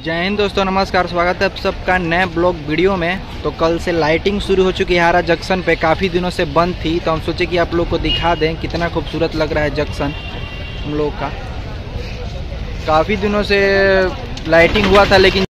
जय हिंद दोस्तों, नमस्कार। स्वागत है आप सबका नए ब्लॉग वीडियो में। तो कल से लाइटिंग शुरू हो चुकी है हारा जंक्शन पे। काफ़ी दिनों से बंद थी तो हम सोचे कि आप लोग को दिखा दें कितना खूबसूरत लग रहा है जंक्शन हम लोग का। काफ़ी दिनों से लाइटिंग हुआ था लेकिन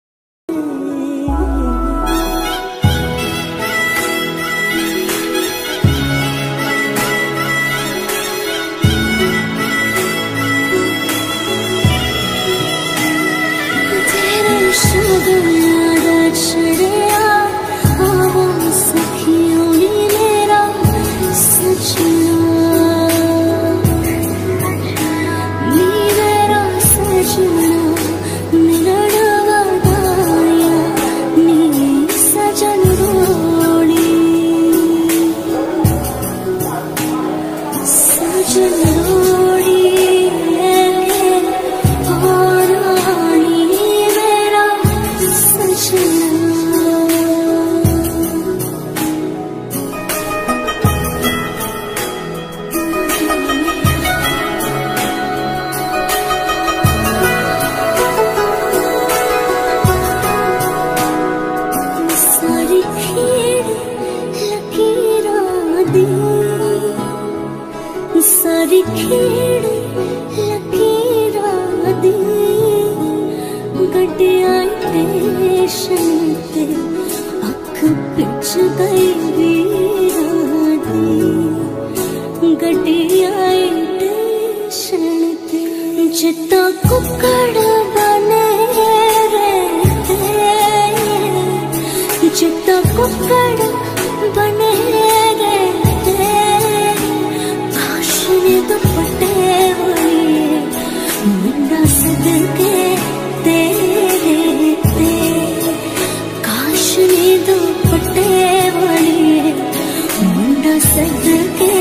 सारी खेड़ लकीरा दी गड्डिया स्टेशन ते अख पिच गई वीरा दी गड्डिया स्टेशन ते जिता कुकड़ बने रहते जिता कुकड़ बने दुपट्टे वाली मुंडा सदके तेरे ते काश ने दुपट्टे वाली मुंडा सदके